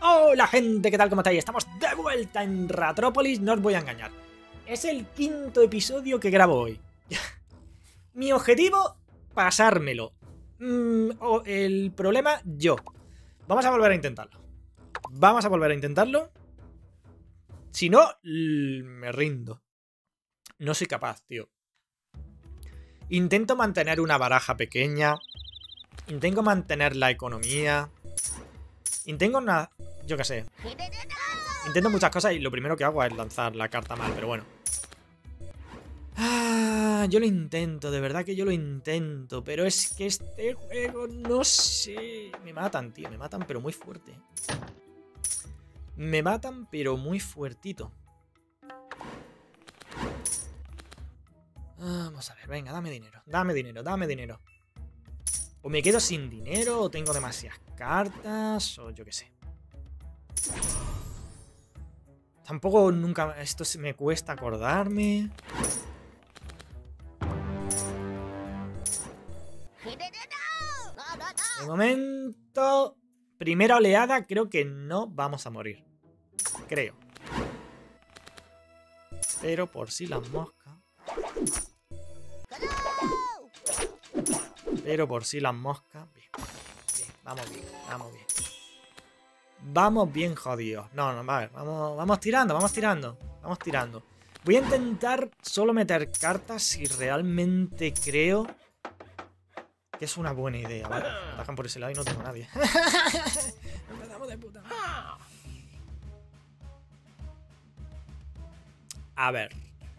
Hola gente, ¿qué tal? ¿Cómo estáis? Estamos de vuelta en Ratrópolis, no os voy a engañar. Es el quinto episodio que grabo hoy. Mi objetivo, pasármelo. El problema, yo. Vamos a volver a intentarlo. Vamos a volver a intentarlo. Si no, me rindo. No soy capaz, tío. Intento mantener una baraja pequeña. Intento mantener la economía. Intento una... yo qué sé. Intento muchas cosas y lo primero que hago es lanzar la carta mal, pero bueno. Yo lo intento, de verdad que yo lo intento. Pero es que este juego, no sé. Me matan, tío, me matan, pero muy fuerte. Me matan, pero muy fuertito. Vamos a ver, venga, dame dinero. Dame dinero, dame dinero. O me quedo sin dinero, o tengo demasiadas cartas, o yo qué sé. Tampoco nunca... esto me cuesta acordarme. De momento... primera oleada, creo que no vamos a morir. Creo. Pero por si las moscas... Pero por si las moscas... Bien, bien, vamos bien, vamos bien. Vamos bien jodidos. No, a ver, vamos tirando, vamos tirando. Vamos tirando. Voy a intentar solo meter cartas si realmente creo que es una buena idea, ¿vale? Me atacan por ese lado y no tengo a nadie. Empezamos de puta madre. A ver.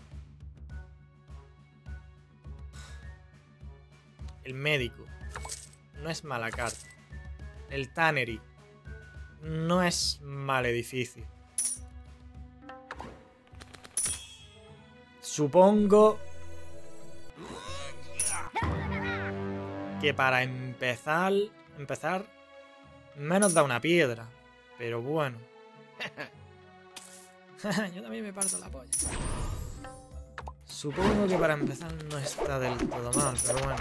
El médico. No es mala carta. El Tannery. No es mal edificio. Supongo que para empezar menos da una piedra. Pero bueno. Yo también me parto la polla. Supongo que para empezar no está del todo mal, pero bueno.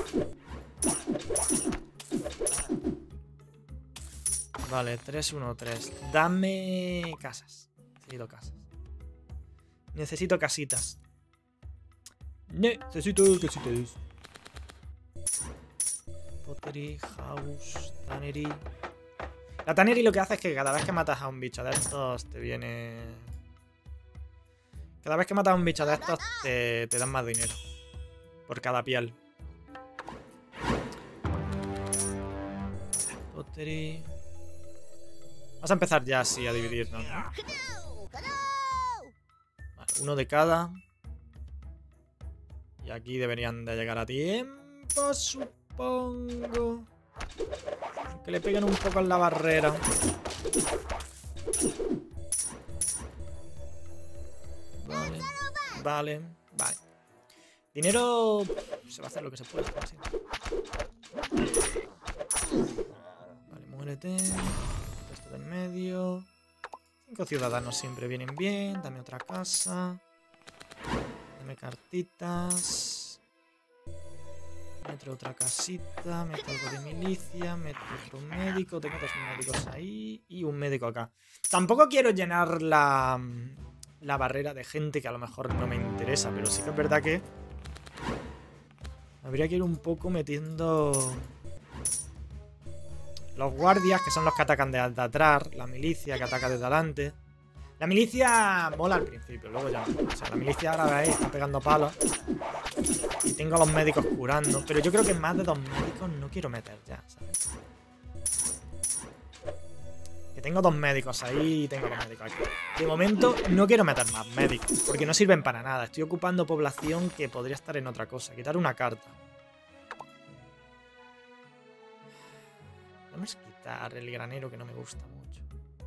Vale, 3-1-3. Dame casas. Necesito casas. Necesito casitas. Necesito casitas. Pottery, house, tannery. La tannery lo que hace es que cada vez que matas a un bicho de estos te viene... cada vez que matas a un bicho de estos te dan más dinero. Por cada piel. Pottery... vamos a empezar ya así a dividirnos, ¿no? Vale, uno de cada. Y aquí deberían de llegar a tiempo, supongo. Que le peguen un poco en la barrera. Vale, vale, vale. Dinero... se va a hacer lo que se pueda. Así. Vale, muérete. Esto de en medio. 5 ciudadanos siempre vienen bien. Dame otra casa. Dame cartitas. Meto otra casita. Meto algo de milicia. Meto otro médico. Tengo 2 médicos ahí. Y un médico acá. Tampoco quiero llenar la barrera de gente que a lo mejor no me interesa. Pero sí que es verdad que habría que ir un poco metiendo... los guardias, que son los que atacan desde atrás. La milicia, que ataca desde adelante. La milicia mola al principio, luego ya no. O sea, la milicia ahora veis, está pegando palos. Y tengo a los médicos curando. Pero yo creo que más de 2 médicos no quiero meter ya, ¿sabes? Que tengo 2 médicos ahí y tengo 2 médicos aquí. De momento no quiero meter más médicos, porque no sirven para nada. Estoy ocupando población que podría estar en otra cosa. Quitar una carta. Vamos a quitar el granero, que no me gusta mucho.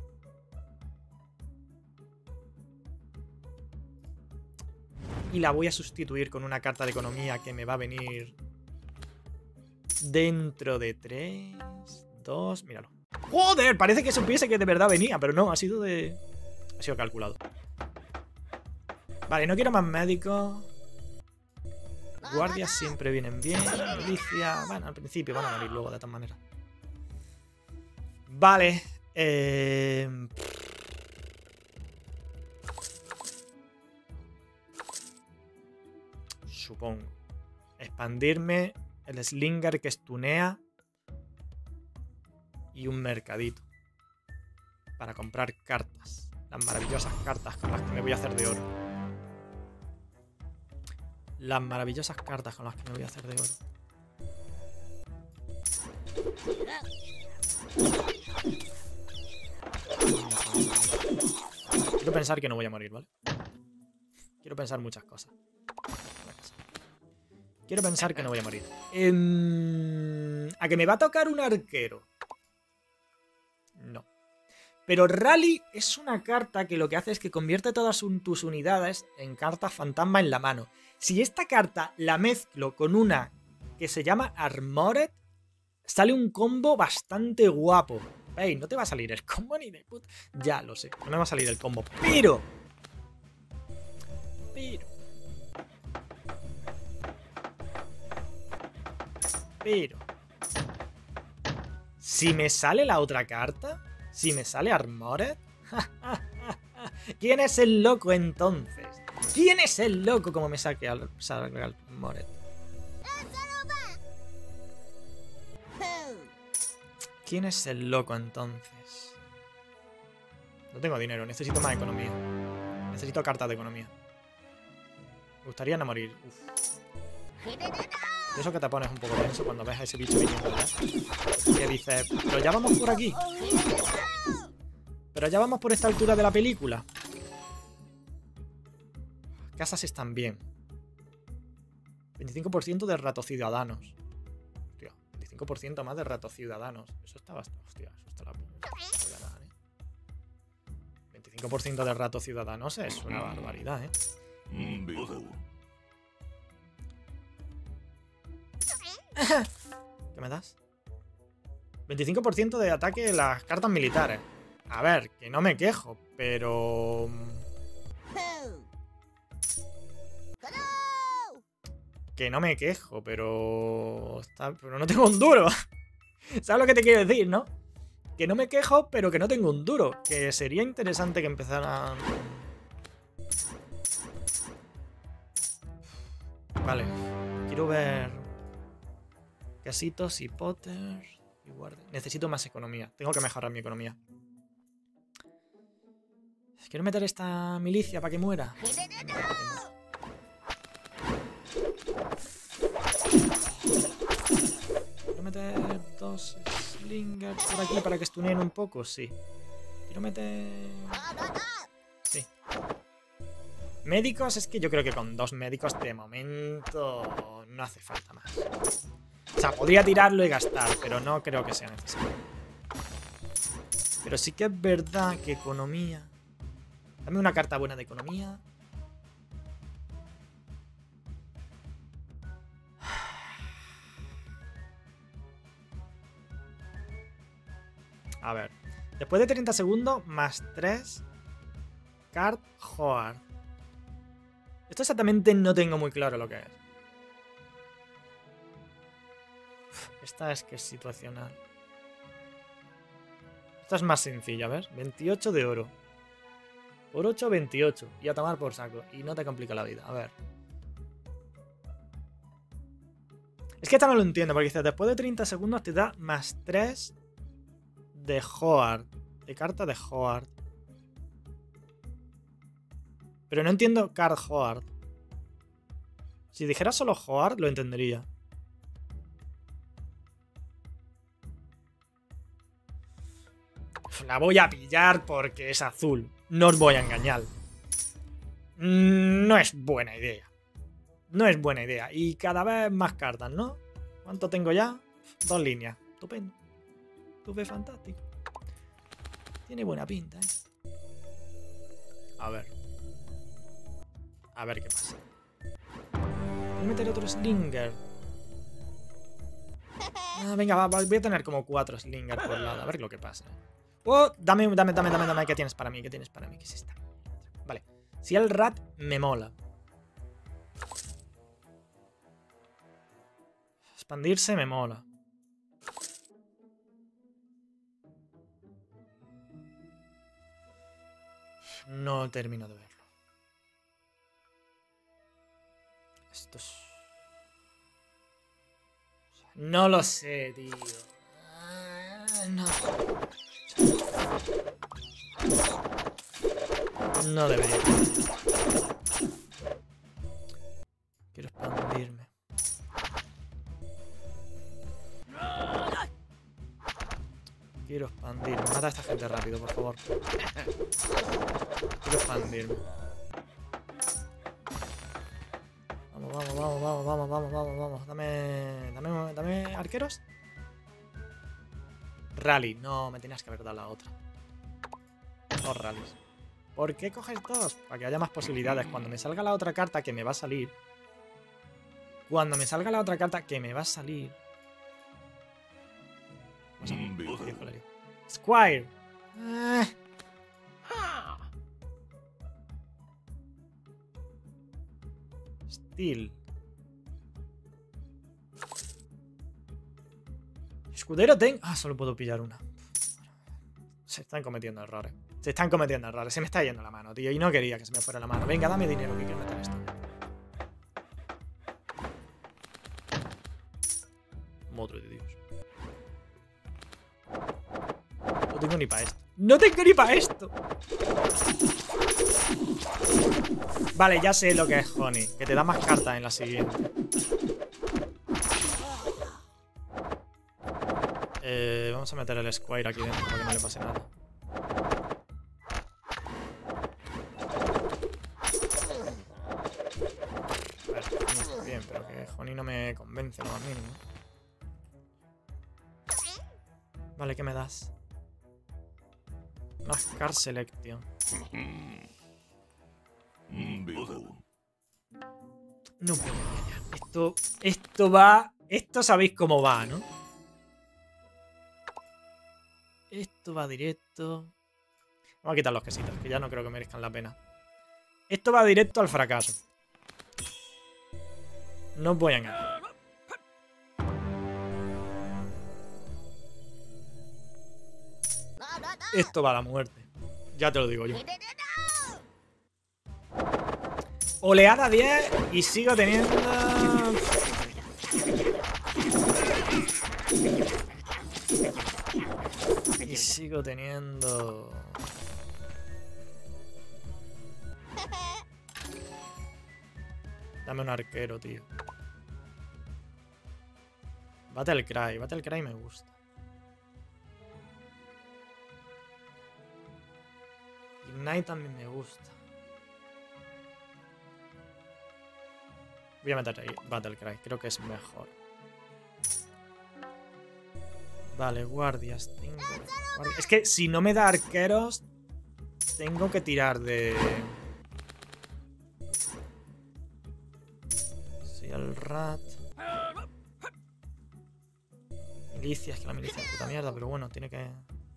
Y la voy a sustituir con una carta de economía que me va a venir dentro de 3, 2... míralo. ¡Joder! Parece que supiese que de verdad venía, pero no, ha sido calculado. Vale, no quiero más médicos. Guardias siempre vienen bien. Milicia... bueno, al principio van a morir luego de todas maneras. Vale, Supongo. Expandirme, el Slinger que estunea y un mercadito para comprar cartas. Las maravillosas cartas con las que me voy a hacer de oro. Las maravillosas cartas con las que me voy a hacer de oro. Quiero pensar que no voy a morir, ¿vale? Quiero pensar muchas cosas. Quiero pensar que no voy a morir. ¿A que me va a tocar un arquero? No. Pero Rally es una carta que lo que hace es que convierte todas tus unidades en cartas fantasma en la mano. Si esta carta la mezclo con una que se llama Armored, sale un combo bastante guapo. Ey, no te va a salir el combo ni de puta. Ya lo sé, no me va a salir el combo. Pero si me sale la otra carta, si me sale Armored, ¿quién es el loco entonces? ¿Quién es el loco como me saque Armored? ¿Quién es el loco entonces? No tengo dinero, necesito más economía. Necesito cartas de economía. Me gustaría no morir. Uf. De eso que te pones un poco tenso cuando ves a ese bicho viniendo, ¿verdad? Que dices, pero ya vamos por aquí. Pero ya vamos por esta altura de la película. Casas están bien. 25% de ratos ciudadanos. Hostia, 25% más de ratos ciudadanos. Eso está bastante... Hostia, eso está la puta. 25% de ratos ciudadanos es una barbaridad, ¿eh? ¿Qué me das? 25% de ataque en las cartas militares. A ver, que no me quejo, pero... Que no me quejo, pero... Pero no tengo un duro. ¿Sabes lo que te quiero decir, no? Que no me quejo, pero que no tengo un duro. Que sería interesante que empezaran... Vale. Quiero ver... Casitos y Potter y guardia. Necesito más economía. Tengo que mejorar mi economía. Quiero meter esta milicia para que muera. Quiero meter 2 slingers por aquí para que stuneen un poco. Sí. Quiero meter... Sí. Médicos, es que yo creo que con 2 médicos de momento no hace falta más. O sea, podría tirarlo y gastar, pero no creo que sea necesario. Pero sí que es verdad que economía... Dame una carta buena de economía. A ver. Después de 30 segundos, más 3. Card Hoard. Esto exactamente no tengo muy claro lo que es. Esta es que es situacional. Esta es más sencilla, ¿ves? 28 de oro. Por 8, 28. Y a tomar por saco. Y no te complica la vida. A ver. Es que esta no lo entiendo. Porque dice, después de 30 segundos te da más 3 de Hoard. De carta de Hoard. Pero no entiendo Card Hoard. Si dijera solo Hoard, lo entendería. La voy a pillar porque es azul. No os voy a engañar. No es buena idea. No es buena idea. Y cada vez más cartas, ¿no? ¿Cuánto tengo ya? 2 líneas. Estupendo. Estupendo, fantástico. Tiene buena pinta, ¿eh? A ver. A ver qué pasa. Voy a meter otro Slinger. Ah, venga, voy a tener como 4 Slinger por lado. A ver lo que pasa. Oh, dame. ¿Qué tienes para mí? ¿Qué tienes para mí? ¿Qué es esta? Vale. Si el rat me mola. Expandirse me mola. No termino de verlo. Esto es... No lo sé, tío. No. No debería. Quiero expandirme. Quiero expandirme. Mata a esta gente rápido, por favor. Quiero expandirme. Vamos. Dame arqueros. Rally. No, me tenías que haber dado la otra. 2 rallies. ¿Por qué coges 2? Para que haya más posibilidades. Cuando me salga la otra carta que me va a salir. Squire. Steel. Escudero ten... Ah, solo puedo pillar una. Se están cometiendo errores. Se me está yendo la mano, tío. Y no quería que se me fuera la mano. Venga, dame dinero, que quiero meter esto. Madre de Dios. No tengo ni para esto. Vale, ya sé lo que es Honey. Que te da más cartas en la siguiente. Vamos a meter el Squire aquí dentro para que no le pase nada. Bien, pero que Honey no me convence lo más mínimo. Vale, ¿qué me das? Más Card Selection. No puedo engañar. Esto va... Esto sabéis cómo va, ¿no? Esto va directo... Vamos a quitar los quesitos, que ya no creo que merezcan la pena. Esto va directo al fracaso. No os voy a engañar. Esto va a la muerte. Ya te lo digo yo. Oleada 10 y sigo teniendo... Dame un arquero, tío. Battlecry me gusta. Ignite también me gusta. Voy a meter ahí Battlecry, creo que es mejor. Vale, guardias. Es que si no me da arqueros, tengo que tirar de... Sí, el rat. Milicia, es que la milicia es puta mierda, pero bueno, tiene que...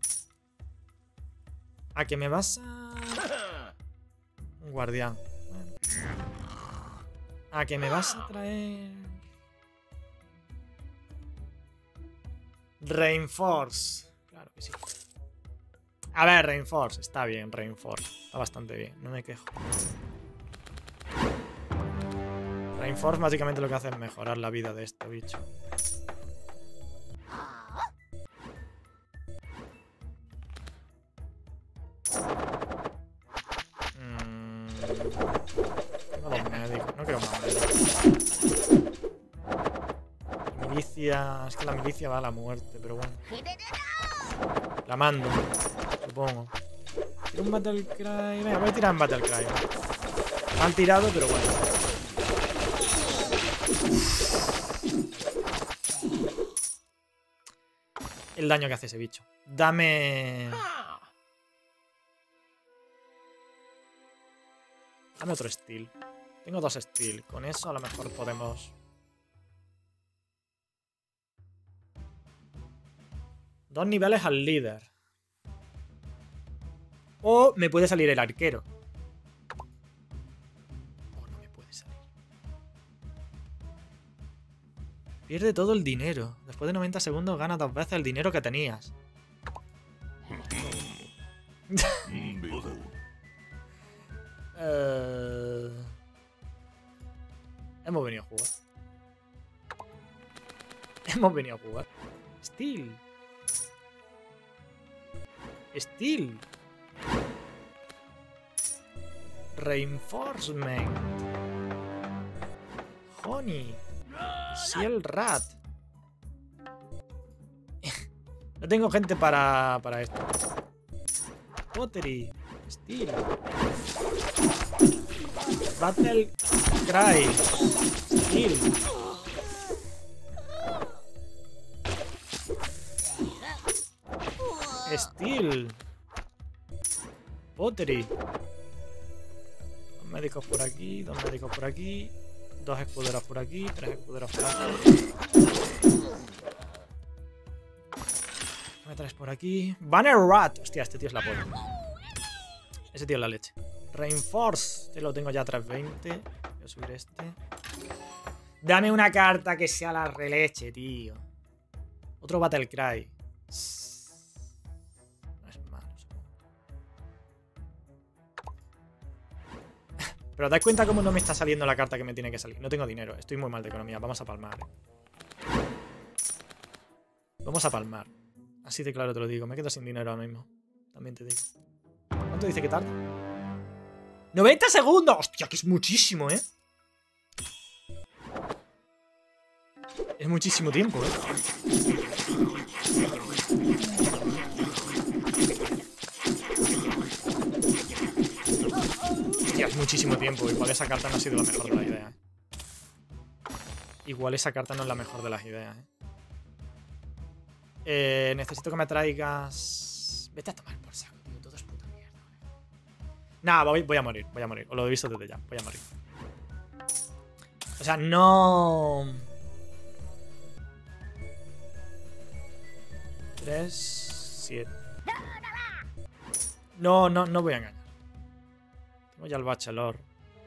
¿A que me vas a...? Un guardián. Bueno. ¿A que me vas a traer...? Reinforce. Claro que sí. A ver, Reinforce. Está bien, Reinforce. Está bastante bien, no me quejo. Reinforce básicamente lo que hace es mejorar la vida de este bicho. Tengo los médicos. No quiero más médicos. Milicia... Es que la milicia va a la muerte, pero bueno. La mando, supongo. Tiro un Battlecry. Venga, voy a tirar un Battlecry. Mal tirado, pero bueno. El daño que hace ese bicho. Dame... Dame otro Steel. Tengo 2 Steel. Con eso a lo mejor podemos... 2 niveles al líder. O me puede salir el arquero. O no me puede salir. Pierde todo el dinero. Después de 90 segundos gana 2 veces el dinero que tenías. Hemos venido a jugar. Hemos venido a jugar. Steel. Steel. Reinforcement. Honey. Ciel Rat. No tengo gente para esto. Pottery. Steel. Battle Cry. Steel. Steel. Pottery. Dos médicos por aquí, dos médicos por aquí, dos escuderos por aquí, tres escuderos por aquí. Me traes por aquí. Banner Rat. Hostia, este tío es la polla. Ese tío es la leche. Reinforce. Este lo tengo ya a 320. Voy a subir este. Dame una carta que sea la releche, tío. Otro Battle Cry. No es malo, supongo. Pero dais cuenta cómo no me está saliendo la carta que me tiene que salir. No tengo dinero. Estoy muy mal de economía. Vamos a palmar. Vamos a palmar. Así de claro te lo digo. Me quedo sin dinero ahora mismo. También te digo. ¿Cuánto dice que tarda? ¡90 segundos! ¡Hostia, que es muchísimo, eh! Es muchísimo tiempo, eh. Hostia, es muchísimo tiempo. Igual esa carta no ha sido la mejor de las ideas, eh. Igual esa carta no es la mejor de las ideas, eh. Necesito que me traigas... Vete a tomar por saco, tío. Todo es puta mierda. Nah, voy a morir. Voy a morir. Os lo he visto desde ya. Voy a morir. O sea, no... 3, 7. No voy a engañar. Tengo ya el Bachelor.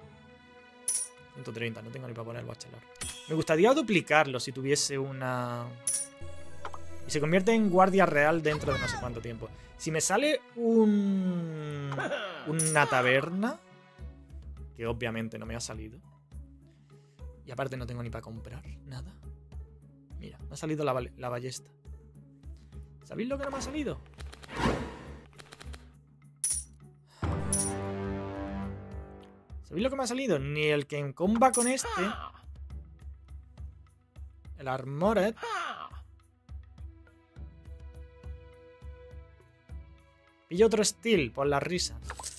130, no tengo ni para poner el Bachelor. Me gustaría duplicarlo si tuviese una... Y se convierte en guardia real dentro de no sé cuánto tiempo. Si me sale una taberna, que obviamente no me ha salido. Y aparte no tengo ni para comprar nada. Mira, me ha salido la ballesta. ¿Sabéis lo que no me ha salido? ¿Sabéis lo que me ha salido? Ni el que en comba con este. El Armored. Pillo otro Steel por las risas.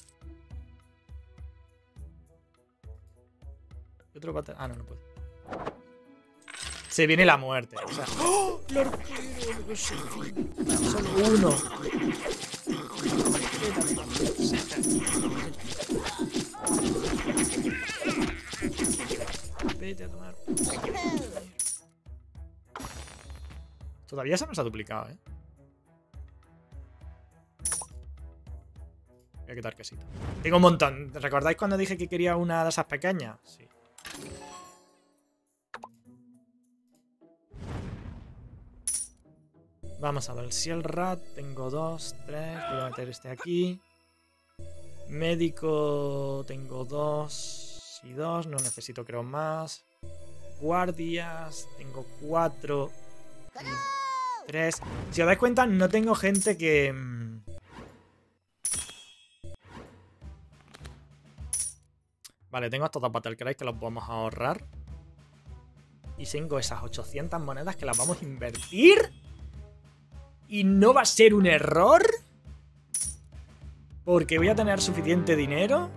Y otro battle. Ah, no puedo. Se viene la muerte. O sea. ¡Oh! ¡Lo arquero! No sé. Solo uno. Vete a tomar. Todavía se nos ha duplicado, eh. Voy a quitar quesito. Tengo un montón. ¿Recordáis cuando dije que quería una de esas pequeñas? Sí. Vamos a ver. Si el rat tengo 2, 3. Voy a meter este aquí. Médico tengo 2 y 2. No necesito creo más. Guardias tengo 4 y 3. Si os dais cuenta, no tengo gente que... Vale, tengo estos dos Battlecry que los vamos a ahorrar. Y tengo esas 800 monedas que las vamos a invertir. Y no va a ser un error. Porque voy a tener suficiente dinero.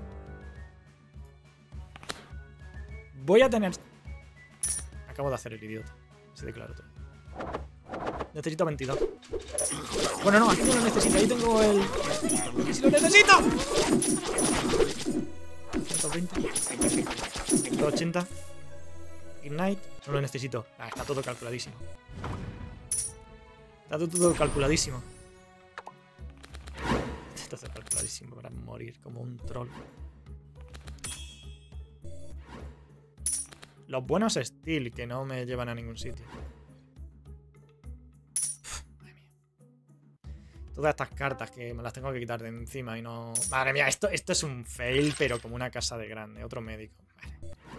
Voy a tener... Acabo de hacer el idiota. Así de claro todo. Necesito 22. Bueno, no, aquí no lo necesito. Ahí tengo el... ¡Y si lo necesito! 120. 180. Ignite. No lo necesito. Ah, está todo calculadísimo. Está todo calculadísimo. Está todo calculadísimo para morir como un troll. Los buenos Steel que no me llevan a ningún sitio. Uf, madre mía. todas estas cartas que me las tengo que quitar de encima y no... Madre mía, esto es un fail, pero como una casa de grande. Otro médico. Vale.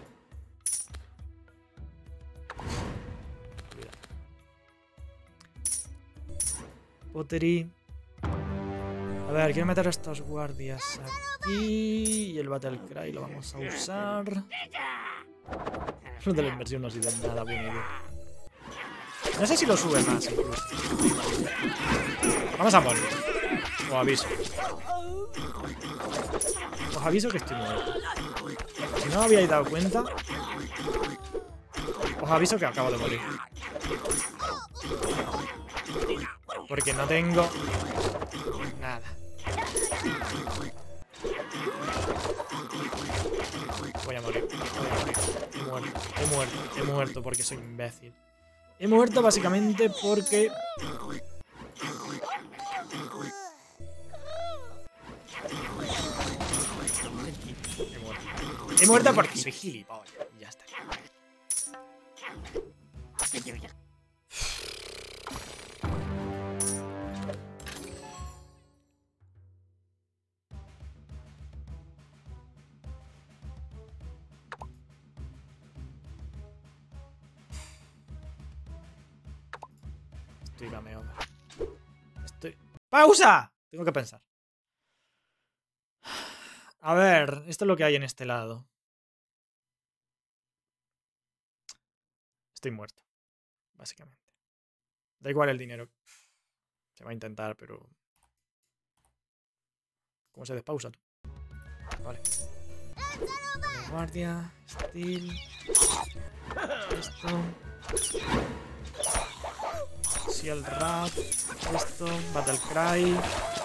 Pottery. A ver, quiero meter a estos guardias aquí. Y el Battlecry lo vamos a usar. Lo de la inversión no ha sido nada buena idea. No sé si lo sube más incluso. Vamos a morir. Os aviso. Os aviso que estoy muerto. Si no os habíais dado cuenta, os aviso que acabo de morir. Porque no tengo nada. Voy a morir. He muerto porque soy imbécil. He muerto básicamente porque... He muerto porque soy gilipollas. Ya está. Estoy cameo. ¡Pausa! Tengo que pensar. A ver, esto es lo que hay en este lado. Estoy muerto, básicamente. Da igual el dinero. Se va a intentar, pero... ¿Cómo se despausa tú? Vale. Guardia, Steel. Esto. Seal Rat. Esto. Battlecry.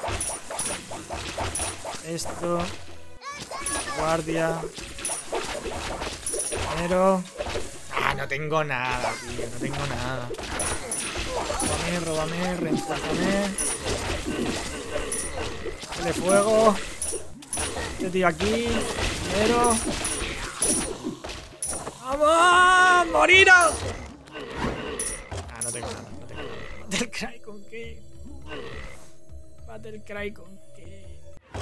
Esto. Guardia. Dinero. Ah, no tengo nada, tío. No tengo nada. Róbame, reemplázame. Dale fuego. Este tío aquí. Dinero. ¡Vamos! ¡Moriros! Ah, no tengo nada, no tengo nada. ¿Battlecry con qué? ¿Battlecry con qué?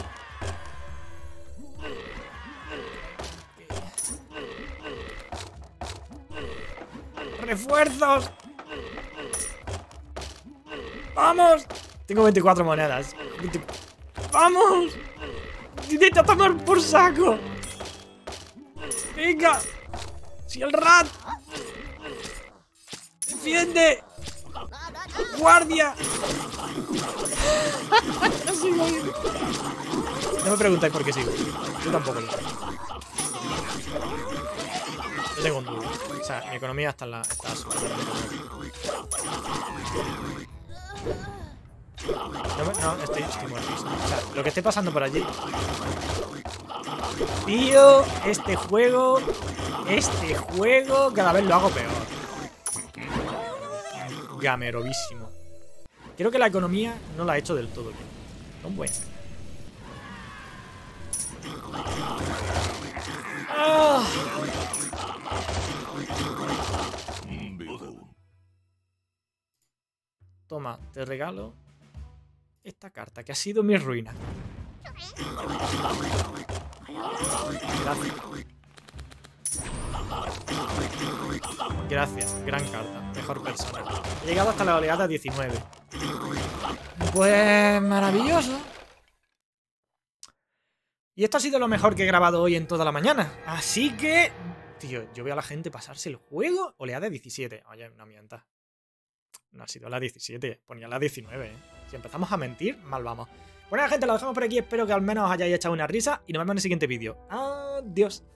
¡Refuerzos! ¡Vamos! Tengo 24 monedas. ¡Vamos! ¡Necesito tomar por saco! ¡Venga! ¡Si el rat! ¡Defiende! ¡Guardia! No me preguntáis por qué sigo. Yo tampoco lo sé. Yo tengo un duro. O sea, mi economía está súper. No, estoy muerto. O sea, lo que esté pasando por allí. Tío, este juego cada vez lo hago peor. Gamerobísimo. Creo que la economía no la he hecho del todo bien. No voy a enseñar. ¡Ah! Toma, te regalo esta carta, que ha sido mi ruina. Gracias, gran carta, mejor persona. He llegado hasta la oleada 19. Pues maravilloso. Y esto ha sido lo mejor que he grabado hoy en toda la mañana. Así que... Tío, yo veo a la gente pasarse el juego. Oleada 17. Oye, no mientas. No ha sido la 17, ponía la 19, ¿eh? Si empezamos a mentir, mal vamos. Bueno, gente, lo dejamos por aquí. Espero que al menos os hayáis echado una risa y nos vemos en el siguiente vídeo. Adiós.